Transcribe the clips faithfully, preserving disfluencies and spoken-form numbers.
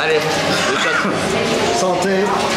Allez, le shot. Santé.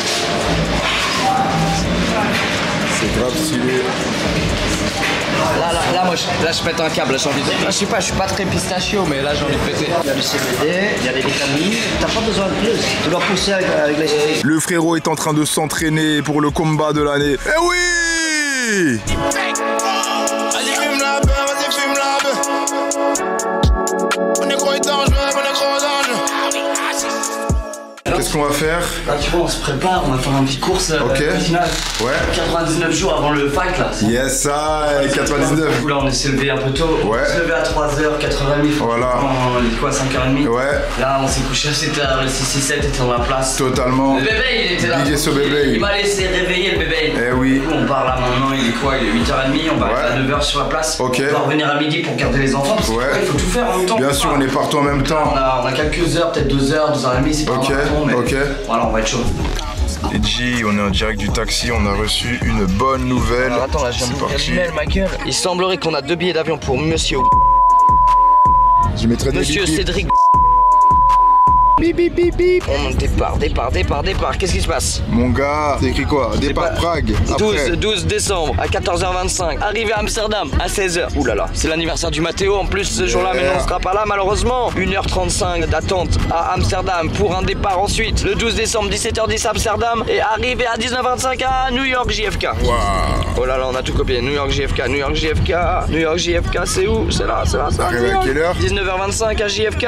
C'est grave stylé. Là, là, là, moi, je, là, je pète un câble, j'ai envie de... Je sais pas, je suis pas très pistachio, mais là, j'ai envie de péter. Il y a du C B D, il y a des vitamines. T'as pas besoin de plus. Tu dois pousser avec, avec les... Le frérot est en train de s'entraîner pour le combat de l'année. Eh oui! Vas-y, fume la beuh, vas-y, fume la beuh. On est gros et dangereux, on est gros dangereux. Qu'est-ce qu'on va faire? Là, tu vois, on se prépare, on va faire une petite course Ok. euh, finale. Ouais. quatre-vingt-dix-neuf jours avant le fight, là. Yes, ça, quatre-vingt-dix-neuf. Du coup, là, on s'est levé un peu tôt. Ouais. On s'est levé à trois heures, quatre heures trente. Voilà. On est quoi, cinq heures trente. Ouais. Là, on s'est couché à sept heures, le six six sept était dans la place. Totalement. Le bébé, il était là. Big S au bébé. Il, il m'a laissé réveiller, le bébé. Eh oui. Du coup, on part là maintenant, il est quoi? Il est huit heures trente, on va Ouais. être à neuf heures sur la place. Ok. On va revenir à midi pour garder les enfants. Parce Ouais. qu'il faut tout faire en même temps. Bien sûr, on est partout en même temps. On a, on a quelques heures, peut-être deux heures, deux heures et demie, c'est pas Ok, un marathon, mais ok. voilà, on va être chaud. Et G, on est en direct du taxi, on a reçu une bonne nouvelle. Alors attends, là, je viens C'est d'ouvrir parti. l'email, ma gueule. Il semblerait qu'on a deux billets d'avion pour monsieur. Je mettrai des Monsieur bip, bip. Cédric. Bip, bip, bip, bip. On départ, départ, départ, départ. Qu'est-ce qui se passe? Mon gars, c'est écrit quoi? Départ pas- Prague. douze, Après. douze décembre à quatorze heures vingt-cinq. Arrivé à Amsterdam à seize heures. Ouh là là, c'est l'anniversaire du Mathéo en plus ce jour-là, mais non, on sera pas là malheureusement. une heure trente-cinq d'attente à Amsterdam pour un départ ensuite. Le douze décembre, dix-sept heures dix Amsterdam. Et arrivé à dix-neuf heures vingt-cinq à New York J F K. Waouh. Oh là là, on a tout copié. New York J F K, New York J F K, New York J F K, c'est où? C'est là, c'est là, c'est là. Arrivé à quelle heure? dix-neuf heures vingt-cinq à J F K.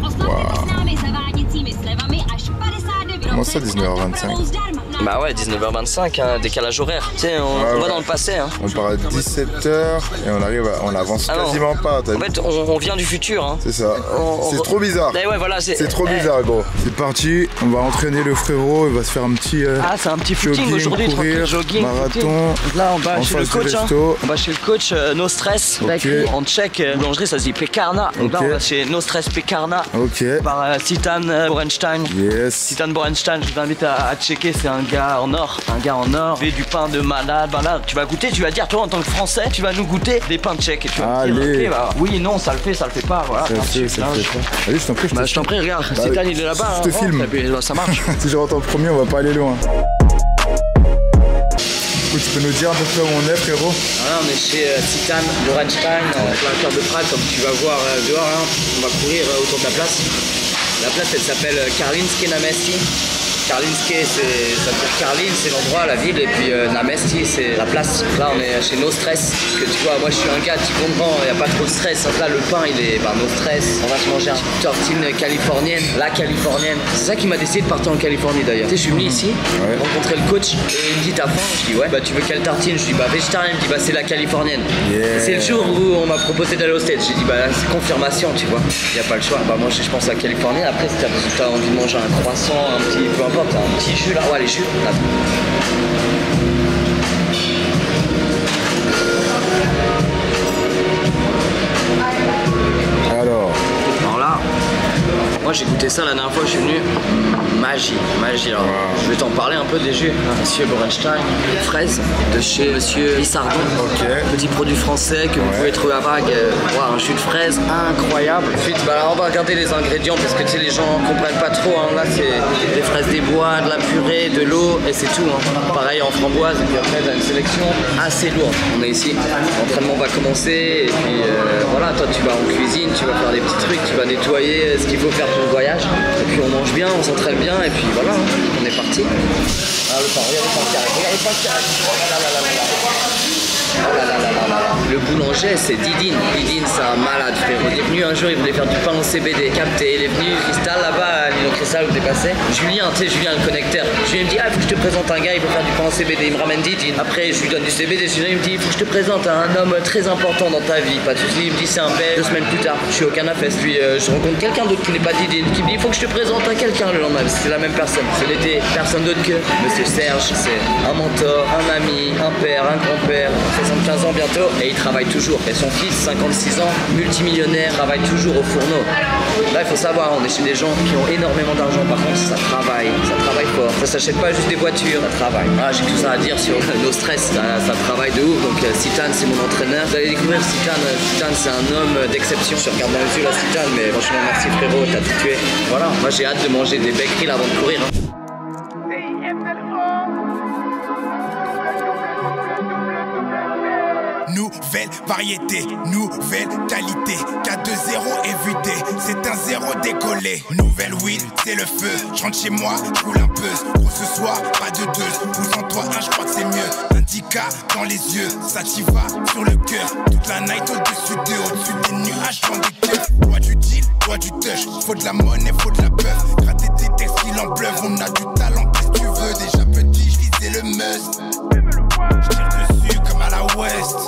Comment ça, dix-neuf heures vingt-cinq? Bah ouais, dix-neuf heures vingt-cinq, hein, décalage horaire. Tu sais, on, Ouais, on va ouais. dans le passé. Hein. On part à dix-sept heures et on arrive à... on avance Ah non. quasiment pas. t'as En vu? fait, on, on vient du futur. Hein. C'est ça. On- on- C'est trop bizarre. Eh ouais, voilà, C'est trop eh. bizarre, gros. C'est parti, on va entraîner le frérot, il va se faire un petit euh, Ah, c'est un petit footing jogging, aujourd'hui, courir, tranquille, jogging, marathon. footing. Donc là, on va en chez le face du coach. Hein. resto. On va chez le coach, euh, No Stress. Ok. Avec lui. En tchèque, euh, boulangerie, ça se dit Pekarna. Donc là, Ok. on va chez No Stress Pekarna. Ok. Par euh, Titan euh, Borenstein. Yes. Titan Borenstein, je vous invite à, à checker, c'est un gars en or, un gars en or, fait du pain de malade, ben là, tu vas goûter, tu vas dire, toi en tant que français, tu vas nous goûter des pains tchèques, et tu vas me dire, Allez. ok, bah, oui, non, ça le fait, ça le fait pas, voilà. Ça le pain fait, tchèque, ça là, le je- fait pas. Allez, je t'en prie, je Bah, te je t'en prie, regarde, Bah, Titan, il est là-bas, je te hein, filme. et puis, bah, ça marche. Si je rentre en premier, on va pas aller loin. Écoute, tu peux nous dire un peu près où on est, frérot? Voilà, on est chez euh, Titan Borenstein, en plein cœur de Prague, comme tu vas voir euh, dehors, hein. On va courir euh, autour de la place. La place, elle s'appelle euh, Karlinské Náměstí. Karlinské, c'est, ça veut dire Karlin, c'est l'endroit, la ville, et puis euh, Náměstí, c'est la place. Là, on est chez No Stress, parce que tu vois, moi je suis un gars qui comprend, il n'y a pas trop de stress. Donc là, le pain, il est, bah, no stress. On va se manger une tortine californienne, la californienne. C'est ça qui m'a décidé de partir en Californie d'ailleurs. Tu sais, je suis venu ici, Ouais. rencontrer le coach, et il me dit, t'as faim? Je dis, ouais, bah tu veux quelle tartine? Je dis, bah végétarien. Il me dit, bah c'est la californienne. Yeah. Et c'est le jour où on m'a proposé d'aller au States. J'ai dit, bah c'est confirmation, tu vois. Il n'y a pas le choix. Bah moi, je, je pense à la Californie. Après, si t'as, si t'as envie de manger un croissant, un petit, peu importe, un petit jus là. Ouais, les jus. Là. Alors, Alors là, moi j'ai goûté ça la dernière fois que je suis venu. Magie, magie. Alors, je vais t'en parler un peu des jus. Monsieur Borenstein, fraise de chez Monsieur Lissardon. ok. Petit produit français que vous pouvez trouver à Prague. Euh, wow, un jus de fraise incroyable. Ensuite, bah, alors, on va regarder les ingrédients parce que tu sais, les gens comprennent pas trop. Hein. Là, c'est des fraises des bois, de la purée, de l'eau et c'est tout. Hein. Pareil en framboise. Et puis après, t'as une sélection assez lourde. On est ici. L'entraînement va commencer. Et puis euh, voilà, toi, tu vas en cuisine, tu vas faire des petits trucs, tu vas nettoyer ce qu'il faut faire pour le voyage. Et puis on mange bien, on s'entraîne bien. Et puis voilà, hein, on est parti. Ah, le pain, regarde le pain qui arrive, regarde le pain qui arrive. Oh là là là là là là. Oh là là là là là là. Le boulanger, c'est Didine. Didine, c'est un malade, frérot. Il est venu un jour, il voulait faire du pain au C B D. Capté. Il est venu, Cristal, là-bas, Lino Cristal, où t'es passé. Julien, tu sais, Julien, le connecteur. Julien me dit, ah, il faut que je te présente un gars, il veut faire du pain au C B D. Il me ramène Didine. Après, je lui donne du C B D. Julien, il me dit, il faut que je te présente un homme très important dans ta vie. Pas de soucis. Il me dit, c'est un Belge. Deux semaines plus tard, je suis au Canafest. Puis, euh, je rencontre quelqu'un d'autre qui n'est pas Didine. Qui me dit, il faut que je te présente à quelqu'un le lendemain. C'est la même personne. Ce n'était personne d'autre que Monsieur Serge. C'est un mentor, un ami, un père, un grand-père. soixante-quinze ans bientôt. Et il travaille toujours. Et son fils, cinquante-six ans, multimillionnaire, travaille toujours au fourneau. Là, il faut savoir, on est chez des gens qui ont énormément d'argent. Par contre, ça travaille. Ça travaille fort. Ça s'achète pas juste des voitures, ça travaille. Voilà, j'ai tout ça à dire sur nos stress, ça, ça travaille de ouf. Donc euh, Citan, c'est mon entraîneur. Vous allez découvrir Citan. Citan, c'est un homme d'exception. Je regarde dans les yeux la Citan, mais franchement, merci frérot, t'as tout tué. Voilà, moi j'ai hâte de manger des becqueries avant de courir. Hein. Nouvelle variété, nouvelle qualité. quatre deux zéro évité, c'est un zéro décollé. Nouvelle weed, c'est le feu. Je rentre chez moi, je roule un peu. Gros ce soir, pas de deux. Pousse en toi un, je crois que c'est mieux. Indica dans les yeux, ça t'y va sur le cœur. Toute la night au-dessus d'eux, au-dessus des nuages, dans des cœurs. Toi du deal, toi du touch. Faut de la monnaie, faut de la peur. Gratter tes textes, il en pleuve. On a du talent, qu'est-ce que tu veux? Déjà petit, je visais le must. Je tire dessus comme à la West.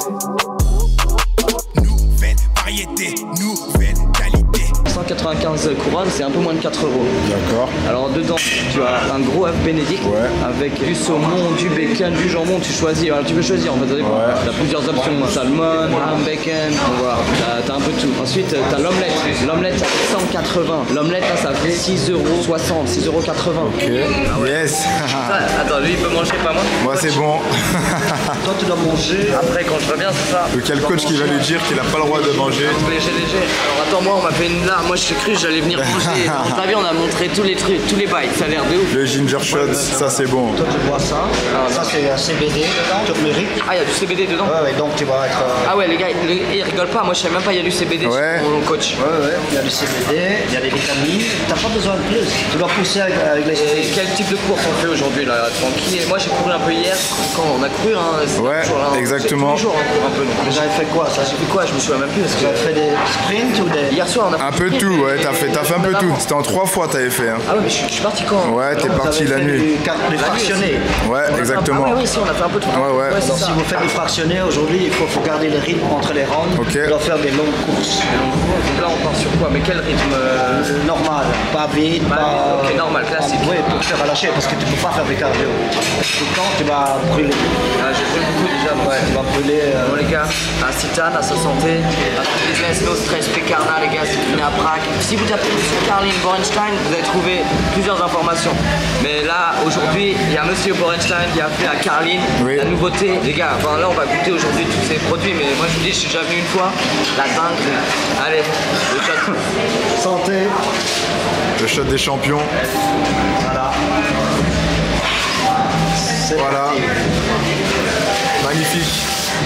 Nouvelle variété, nouvelle qualité. cent quatre-vingt-quinze couronnes, c'est un peu moins de quatre euros. D'accord. Alors dedans, tu as un gros œuf bénédicte Ouais. avec du saumon, du bacon, du jambon. Tu choisis. Alors tu peux choisir en fait. Ouais. Tu as plusieurs options. Salmon, ham, bacon. Donc voilà, tu as un peu de tout. Ensuite, tu as l'omelette. L'omelette, ça fait cent quatre-vingts. L'omelette, là, ça fait six euros soixante, six euros quatre-vingts. Ok. Ah ouais. Yes. Ah, attends, lui il peut manger, pas moi. Moi c'est bon. Toi, tu dois manger. Après, quand je reviens, c'est ça. Quel coach qui va lui dire qu'il a pas le droit de manger? Léger, léger. Alors attends, moi on m'a fait une là. Moi je suis cru, j'allais venir manger. Dans ta vie, on a montré tous les trucs, tous les bails. Ça a l'air de ouf. Le ginger shot, ça c'est bon. Toi, tu bois ça. Ah, ça, c'est un C B D dedans, turmeric. Ah, il y a du C B D dedans. Ouais, ouais, donc tu vas être. Euh... Ah ouais, les gars, les- ils rigolent pas. Moi je savais même pas, il y a du C B D Ouais. sur mon coach. Ouais, ouais, il y a du C B D, il y a des vitamines. T'as pas besoin de plus. Tu dois pousser avec, avec les Et sprints. quel type de course on fait aujourd'hui là, tranquille? Moi j'ai couru un peu hier, quand on a couru, hein, c'est Ouais, toujours, hein, exactement. c'est tous les jours on court un peu. Donc. Vous avez fait quoi ça? J'ai fait quoi? Je me souviens même plus parce Vous que avez fait des sprints ou des. hier soir on a fait Un peu sprint, tout, mais- ouais, t'as fait, t'as fait un peu tout. C'était en trois fois t'avais fait. Hein. Ah ouais, mais je, suis- je suis parti quand? Ouais, t'es Vous parti avez la fait nuit. Du, car- du La nuit fractionné. Ouais, Ah exactement. ouais, oui, si, on a fait un peu tout. Ouais, ouais. c'est Donc, ça. si vous faites du fractionné aujourd'hui, il faut, faut garder le rythme entre les rounds. Ok. Tu dois faire des longues courses. Donc là on part sur quoi? Mais quel rythme? euh, Euh, normal, pas vite, Pas pas. vite, ok, normal, classique. Oui, pour te faire relâcher parce que tu peux pas faire des cardio. Tout le temps, tu vas brûler. Ah, j'ai fait beaucoup déjà. moi. Ouais, tu vas brûler. euh, Bon les gars, un Citan à sa santé, un business, no stress, Pécarna les gars, c'est fini à Prague. Si vous tapez Monsieur Carlin Borenstein, vous allez trouver plusieurs informations. Mais là, aujourd'hui, il y a Monsieur Borenstein qui a fait à Carlin Oui. la nouveauté. Les gars, enfin là on va goûter aujourd'hui tous ces produits, mais moi je vous dis, je suis déjà venu une fois, la dingue. Allez, le shot. Santé. Le shot des champions. Voilà. C'est Voilà. parti. Magnifique.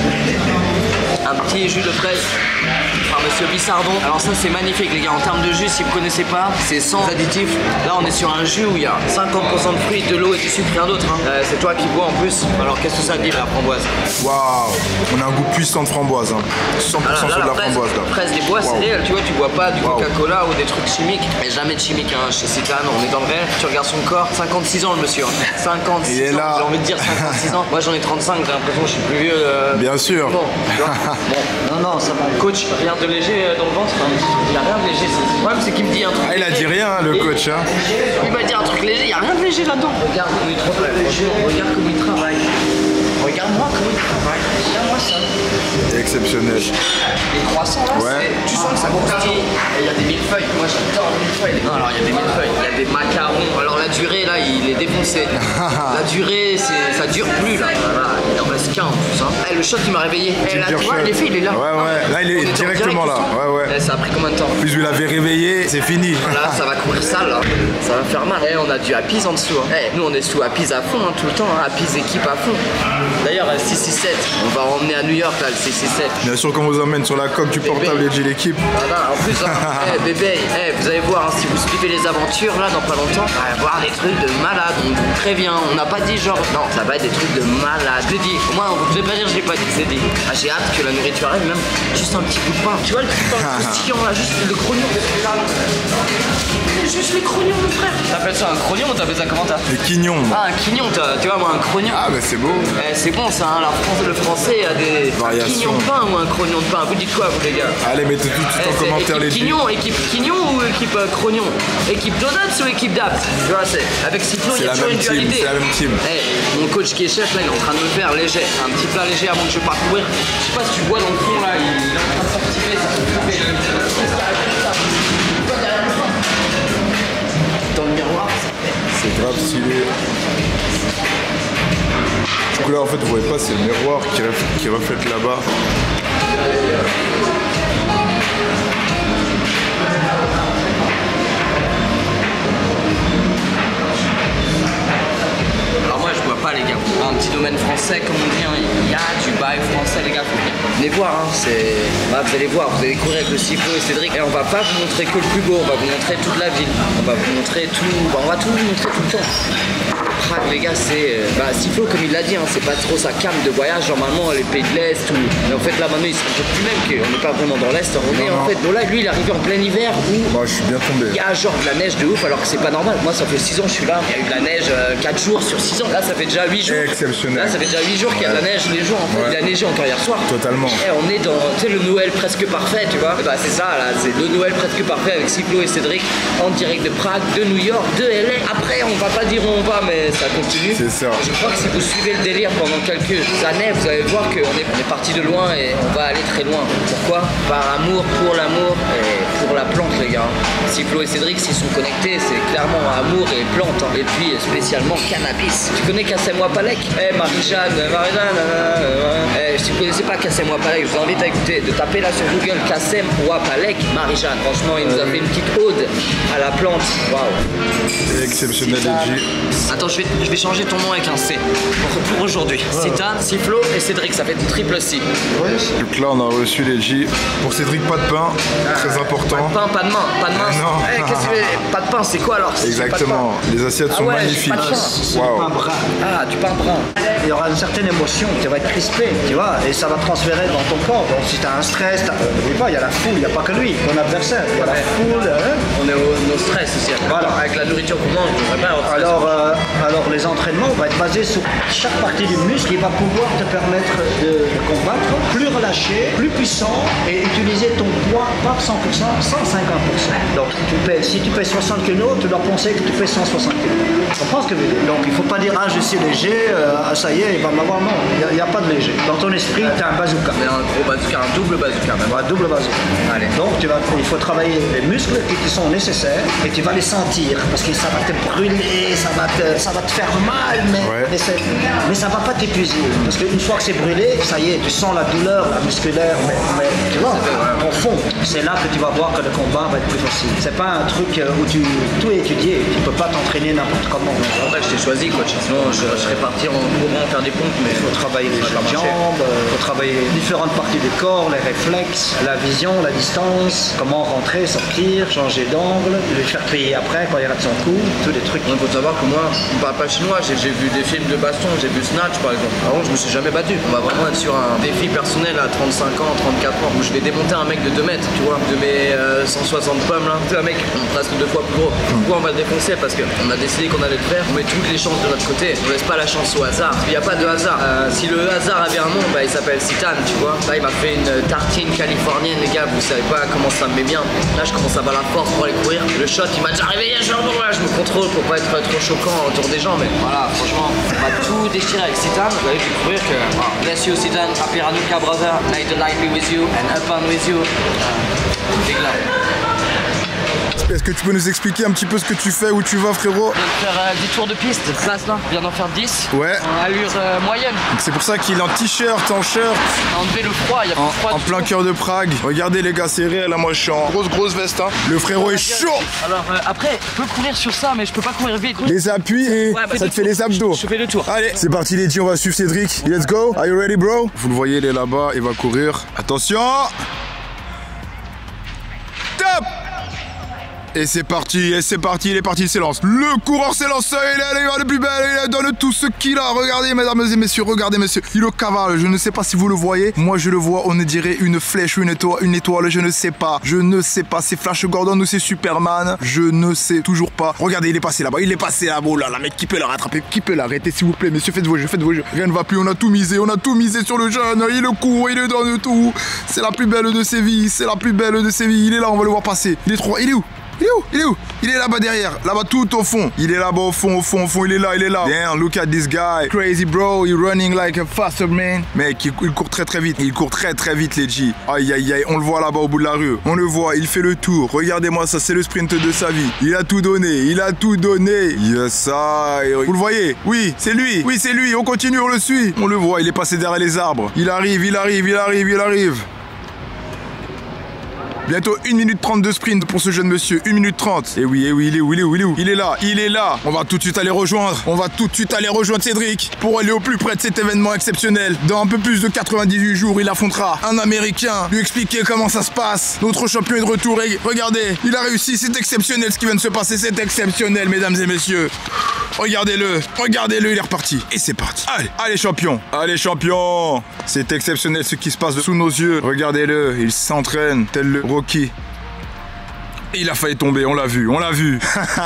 Un petit jus de fraise par Monsieur Bissardon. Alors ça c'est magnifique les gars, en termes de jus, si vous connaissez pas, c'est sans additifs. Là on est sur un jus où il y a cinquante pour cent de fruits, de l'eau et du sucre, rien d'autre. Hein. Euh, c'est toi qui bois en plus. Alors qu'est-ce que ça dit la framboise? Waouh. On a un goût puissant de framboise. Hein. cent pour cent Voilà, là, sur de la fraise, framboise là. fraise des bois, Wow. c'est réel, tu vois, tu bois pas du Wow. Coca-Cola ou des trucs chimiques. Mais jamais de chimique hein, chez Citan, on est dans le réel. Tu regardes son corps, cinquanté-six ans le monsieur. Hein. cinquante-six Il est ans, là. j'ai envie de dire cinquante-six ans. Moi j'en ai trente-cinq, j'ai l'impression que je suis plus vieux. euh, Bien sûr. Bon, tu vois. Bon. Non, non, ça va. Coach, rien de léger euh, dans le ventre? Enfin, il n'y a rien de léger. c'est- Le problème, c'est qu'il me dit un truc. Ah, il a dit léger. rien, le Et- coach. Hein. Il m'a dit un truc léger, il n'y a rien de léger là-dedans. Regarde comme il travaille. Franchement, regarde comme il travaille. Regarde-moi comme il travaille. Regarde-moi ça. Exceptionnel. Les croissants là, Ouais. c'est- tu sens que ça croustille. Et il y a des millefeuilles. Moi, j'adore les millefeuilles. Non, alors il y a des millefeuilles. Il y a des macarons. Alors la durée là, il est défoncé. La durée, c'est, ça dure plus là. Voilà, il en reste qu'un en plus. Hein. Eh, le shot, il m'a réveillé. Eh, là, Ginger tu vois, shot. l'effet, il est là. Ouais, ouais. Là, il est On était en directement direct, là. tout ça. Ouais, ouais. Eh, ça a pris combien de temps? Plus vous l'avez réveillé, c'est fini. Là, ça va courir sale, là. Ça va faire mal. Eh, on a du Appies en dessous. Hein. Eh, nous, on est sous Appies à fond, hein, tout le temps. Hein. Appies équipe à fond. D'ailleurs, euh, six six sept, on va emmener à New York, là, le six six sept. Bien sûr qu'on vous emmène sur la coque du portable et de l'équipe. Voilà, en plus, hein, eh, bébé, eh, vous allez voir, hein, si vous suivez les aventures, là, dans pas longtemps, on va voir des trucs de malade. On vous prévient, on n'a pas dit genre, non, ça va être des trucs de malade. Je l'ai dit, au moins, vous pouvez pas dire, je l'ai pas dit, c'est dit. Ah, j'ai hâte que la nourriture arrive, même juste un petit bout de pain. Tu vois le petit pain croustillant, là, juste le crognon. Juste les crognons, mon frère. T'appelles ça un crognon ou t'appelles ça comment t'as? Les quignons. Ah, un quignon, t'as- tu vois, moi, un crognon. Ah, bah c'est beau. Eh, c'est bon ça, hein, la France, le français a des Variations. un quignon de pain ou un crognon de pain. Vous dites quoi, vous les gars? Allez, mettez tout de suite Eh, en c'est commentaire les équipe filles. quignon, équipe quignon ou équipe euh, crognon? Équipe donuts ou équipe d'apps? Tu vois, c'est avec Cyclo, il C'est y a la toujours même une team, dualité. c'est la même team. Eh, mon coach qui est chef là, il est en train de me faire léger, un petit plat léger avant que je parte courir. Je sais pas si tu vois dans le fond là, il est en train de s'activer, ça fait flipper. Qu'est-ce qui arrive comme ça? Toi, derrière le fond. Dans le miroir, ça fait, C'est grave stylé. Du coup là en fait vous voyez pas, c'est le miroir qui, ref... qui reflète là-bas. Alors moi je bois pas les gars, un petit domaine français comme on dit, hein. Il y a du bail français les gars, venez voir, hein. C'est... Bah, vous allez voir, vous allez courir avec le Cyclo et Cédric et on va pas vous montrer que le plus beau, on va vous montrer toute la ville, on va vous montrer tout, bah, on va tout vous montrer tout le temps. Prague les gars c'est, euh, bah Cyclo comme il l'a dit, hein, c'est pas trop sa cam de voyage, normalement les pays de l'Est ou... Mais en fait là maintenant il se rend plus même qu'on n'est pas vraiment dans l'Est, on est en fait, bon là lui il est arrivé en plein hiver où bah, je suis bien tombé. Il y a genre de la neige de ouf alors que c'est pas normal, moi ça fait six ans que je suis là, il y a eu de la neige euh, quatre jours sur six ans, là ça fait déjà huit jours. Exceptionnel. Là ça fait déjà huit jours qu'il y a de la neige les jours en fait, ouais. Il a neigé encore hier soir. Totalement. Et on est dans tu sais, le Noël presque parfait tu vois, et bah c'est ça là, c'est le Noël presque parfait avec Cyclo et Cédric en direct de Prague, de New York, de L A. Après on va pas dire où on va mais ça continue. C'est ça. Je crois que si vous suivez le délire pendant quelques années, vous allez voir qu'on est, on est parti de loin et on va aller très loin. Pourquoi? Par amour pour l'amour et pour la plante les gars. Cyclo et Cédric s'ils sont connectés, c'est clairement amour et plante. Hein. Et puis spécialement cannabis. Tu connais Kassem Wapalek? Eh hey, Marie-Jeanne, Marie-Jeanne, eh, si vous connaissez pas Kassem Wapalek, je vous invite à écouter, de taper là sur Google Kassem Wapalek, Marie-Jeanne. Franchement, il nous a fait une petite ode à la plante. Waouh. Exceptionnel les G. Attends, je vais, je vais changer ton nom avec un C pour, pour aujourd'hui. Ouais. Citan, Cyclo et Cédric, ça fait triple C. Ouais. Donc là, on a reçu les G. Pour Cédric, pas de pain, ah, très important. Pas de pain, pas de main, pas de main. Ah, hey, qu'est-ce que pas de pain, c'est quoi alors? Exactement. Les assiettes ah, sont ouais, magnifiques. Pas de pain. C'est wow. Du pain brun. Ah, du pain brun. Il y aura une certaine émotion, tu vas être crispé, tu vois, et ça va transférer dans ton corps. Donc si tu as un stress, n'oublie pas, il y a la foule, il n'y a pas que lui, ton adversaire. Il y a la foule. Hein. On est au nos stress aussi. Voilà. Avec la nourriture qu'on mange, on devrait pas avoir de stress. Alors, euh, alors les entraînements vont être basés sur chaque partie du muscle qui va pouvoir te permettre de, de combattre, plus relâché, plus puissant et utiliser ton poids pas cent pour cent, cent cinquante pour cent. Donc tu pèses, si tu pèses soixante kilos, tu dois penser que tu pèses cent soixante kilos. Tu comprends ce que je veux dire? Donc il ne faut pas dire ah je suis léger, euh, ça y est, il va m'avoir. Non, il n'y a, a pas de léger. Dans ton esprit, tu as un bazooka. Mais un gros bazooka, un double bazooka même. Un double bazooka. Allez. Donc tu vas, il faut travailler les muscles qui te sont nécessaires et tu vas les sentir parce que ça va te brûler, ça va te, ça va te faire mal, mais, ouais. mais, mais ça va pas t'épuiser. Parce qu'une fois que c'est brûlé, ça y est, tu sens la douleur, la musculaire, mais, mais tu vois, au fond, c'est là que tu vas voir que le combat va être plus facile. C'est pas un truc où tu tout est étudié, tu peux pas t'entraîner n'importe comment. En fait, je t'ai choisi, coach. Sinon, je, je serais parti en courant faire des pompes, mais il faut travailler les jambes, il faut travailler différentes parties du corps, les réflexes, la vision, la distance, comment rentrer, sortir, changer d'angle, les faire payer après quand il rate son coup, tous des trucs. Il faut savoir que moi, je ne parle pas chinois, j'ai vu des films de baston, j'ai vu Snatch par exemple. Par contre, je me suis jamais battu. On va vraiment être sur un défi personnel à trente-cinq ans, trente-quatre ans, où je vais démonter un mec de deux mètres, tu vois, de mes euh, cent soixante pommes là. C'est un mec presque deux fois plus gros. Pourquoi on va le défoncer? Parce qu'on a décidé qu'on allait le faire, on met toutes les chances de notre côté, on laisse pas la chance au hasard. Il n'y a pas de hasard. Euh, si le hasard avait un nom, bah, il s'appelle Citan, tu vois. Là, il m'a fait une tartine californienne, les gars, vous savez pas comment ça me met bien. Là, je commence à avoir la force pour aller courir. Le shot, il m'a déjà réveillé, genre, là, je me contrôle pour pas être trop choquant autour des gens, mais voilà, franchement, on va tout déchirer avec Citan. Vous allez découvrir que, oh, bless you, Citan, Apiranuka, brother, may the light be with you and upon with you. Uh, big love. Est-ce que tu peux nous expliquer un petit peu ce que tu fais, où tu vas frérot? Je viens de faire euh, dix tours de piste, de place là, je viens d'en faire dix. Ouais. En allure euh, moyenne. C'est pour ça qu'il est en t-shirt, en shirt. Enlever le froid, il y a en, plus froid. En plein cœur de Prague. Regardez les gars, c'est réel, là moi je suis en grosse grosse veste. Hein. Le frérot est chaud. Alors euh, après, je peux courir sur ça, mais je peux pas courir vite. Les appuis et ouais, bah, ça te fait les abdos. Je, je fais le tour. Allez, c'est parti les G, on va suivre Cédric. Let's go. Are you ready bro? Vous le voyez, il est là-bas, il va courir. Attention. Top. Et c'est parti, et c'est parti, il est parti, il s'élance. Le coureur s'élance, il est allé le plus bel, il donne tout ce qu'il a. Regardez, mesdames et messieurs, regardez, messieurs. Il le cavale, je ne sais pas si vous le voyez. Moi, je le vois, on dirait une flèche, une étoile, une étoile, je ne sais pas. Je ne sais pas, c'est Flash Gordon ou c'est Superman. Je ne sais toujours pas. Regardez, il est passé là-bas, il est passé là-bas. Oh là là, mec, qui peut la rattraper? Qui peut l'arrêter, s'il vous plaît, messieurs, faites vos jeux, faites vos jeux. Rien ne va plus, on a tout misé, on a tout misé sur le jeune. Il le court, il le donne tout. C'est la plus belle de ses vies, c'est la plus belle de ses vies. Il est là, on va le voir passer. Il est trop, il est où? Il est où? Il est où? Il est là-bas derrière, là-bas tout au fond. Il est là-bas au fond, au fond, au fond, il est là, il est là. Damn, look at this guy. Crazy bro, he's running like a faster man. Mec, il, il court très très vite. Il court très très vite les G. Aïe aïe aïe, on le voit là-bas au bout de la rue. On le voit, il fait le tour. Regardez-moi ça, c'est le sprint de sa vie. Il a tout donné, il a tout donné. Yes, ça. Vous le voyez? Oui, c'est lui. Oui, c'est lui. On continue, on le suit. On le voit, il est passé derrière les arbres. Il arrive, il arrive, il arrive, il arrive. Bientôt une minute trente de sprint pour ce jeune monsieur, une minute trente. Et oui, et oui, il est où, il est où, il est où? Il est là, il est là. On va tout de suite aller rejoindre. On va tout de suite aller rejoindre Cédric pour aller au plus près de cet événement exceptionnel. Dans un peu plus de quatre-vingt-dix-huit jours, il affrontera un Américain, lui expliquer comment ça se passe. Notre champion est de retour et regardez, il a réussi, c'est exceptionnel ce qui vient de se passer, c'est exceptionnel, mesdames et messieurs. Regardez-le, regardez-le, il est reparti. Et c'est parti. Allez, allez champion, allez champion. C'est exceptionnel ce qui se passe sous nos yeux. Regardez-le, il s'entraîne tel le Rocky. Il a failli tomber, on l'a vu, on l'a vu.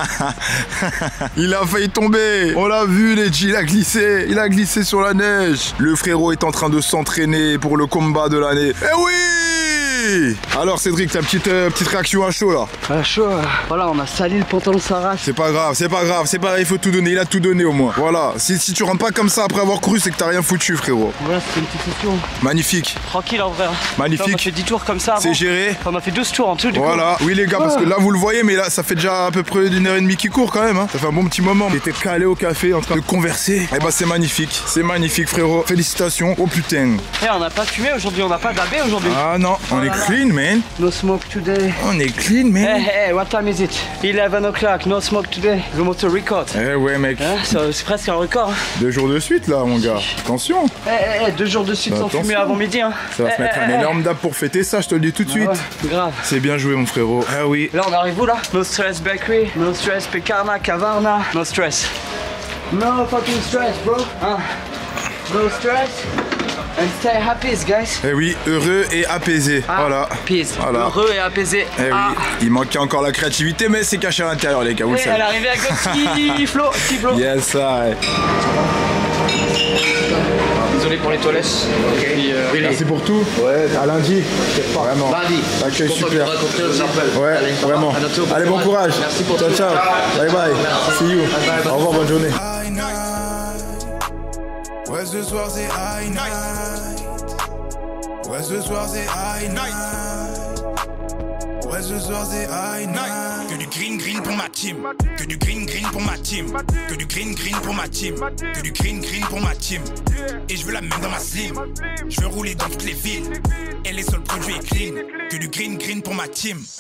Il a failli tomber. On l'a vu les G, il a glissé. Il a glissé sur la neige. Le frérot est en train de s'entraîner pour le combat de l'année. Eh oui! Alors Cédric, ta petite, euh, petite réaction à chaud là? À chaud, euh, voilà, on a sali le pantalon Sarah. C'est pas grave, c'est pas grave, c'est pareil, il faut tout donner, il a tout donné au moins. Voilà, si, si tu rentres pas comme ça après avoir couru, c'est que t'as rien foutu frérot. Voilà, c'était une petite session. Magnifique. Tranquille en vrai. Magnifique. Là, on a fait dix tours comme ça. C'est géré. On a fait douze tours en tout du voilà. coup. Oui les gars, parce que là vous le voyez, mais là ça fait déjà à peu près d'une heure et demie qu'il court quand même. Hein. Ça fait un bon petit moment. Il était calé au café en train de converser. Eh bah c'est magnifique, c'est magnifique frérot. Félicitations. Oh putain. Eh, on n'a pas fumé aujourd'hui, on n'a pas d'A B aujourd'hui. Ah non, on oh est là clean man. No smoke today. On est clean man. Hey, hey, what time is it? eleven o'clock, no smoke today. The motor record. Eh ouais mec. Hein, c'est presque un record. Hein. Deux jours de suite là mon gars. Attention. Eh, hey, hey, deux jours de suite sans fumer avant midi. Hein. Ça va hey, se mettre hey, un hey. énorme dab pour fêter ça, je te le dis tout de suite. Ah ouais, grave. C'est bien joué mon frérot. Ah oui. Là on arrive où là? No stress bakery, no stress Pekarna, Cavarna, no stress. No fucking stress bro. Hein? No stress. And stay happy guys. Eh oui, heureux et apaisé. Ah, voilà. Peace. Voilà. Heureux et apaisé. Eh ah. oui, il manquait encore la créativité, mais c'est caché à l'intérieur les gars, vous le Et savez. elle est arrivée avec le petit flow, petit flow. Yes, I. Désolé pour les toilettes. Okay. Puis, euh, really. Merci pour tout. Ouais, à lundi. Vraiment. Lundi. Accueil super. Aussi. Ouais, allez, vraiment. bientôt, Allez, bon courage. Merci pour ciao, tout. ciao. Bye bye. Merci. See you. Bye bye. Au revoir, bonne journée. Ouais, ce soir c'est high night. Ouais, ce soir c'est high night. Ouais, ce soir c'est high night. Que du green green pour ma team. Que du green green pour ma team. Que du green green pour ma team. Que du green green pour ma team. Et je veux la même dans ma slim. Je veux rouler dans toutes les villes. Et les seuls produits est clean. Que du green green pour ma team.